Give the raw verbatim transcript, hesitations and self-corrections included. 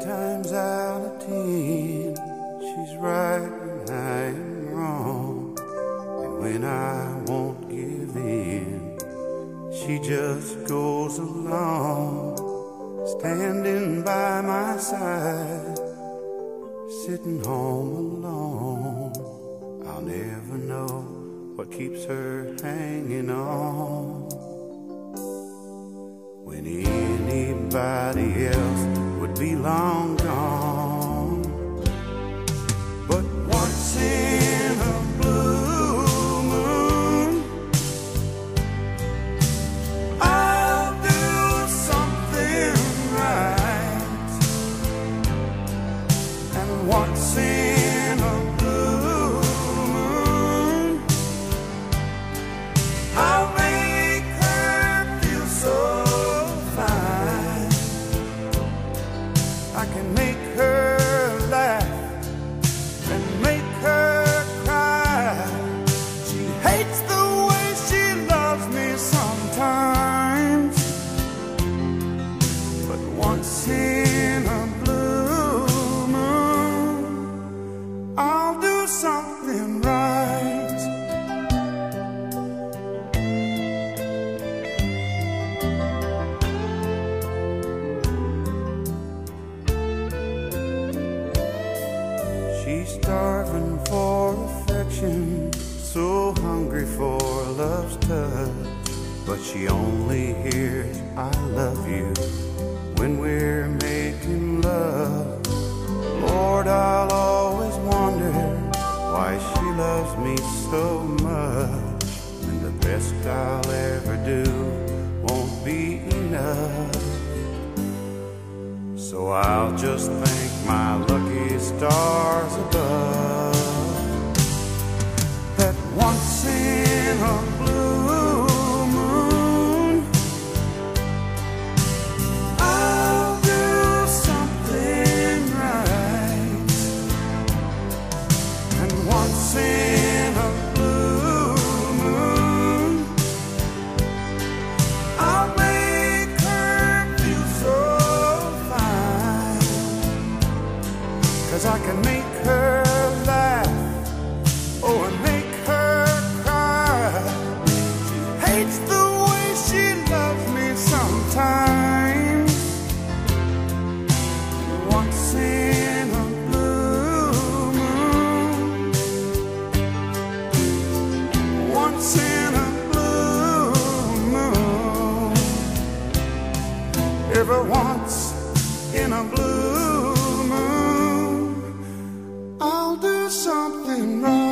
times out of ten, she's right and I am wrong. And when I won't give in, she just goes along, standing by my side, sitting home alone. I'll never know what keeps her hanging on, when anybody else would be long gone. But once in a blue moon, I'll do something right. And once in a blue moon, I'll make her feel so fine. I can make her laugh and make her cry. She hates the way she loves me sometimes, but once in a blue moon, I'll do something right. She's starving for affection, so hungry for love's touch, but she only hears I love you when we're making love. Lord, I'll always wonder why she loves me so much, and the best I'll ever do won't be enough. So I'll just thank my lucky stars above, that once in a blue moon, I'll do something right. And once in a blue moon, I'll make her feel so fine, 'cause I can make her laugh, oh, and make her cry. She hates the way she loves me sometimes. Once in a blue moon, once in a blue moon, every once in a blue moon, I'll do something right.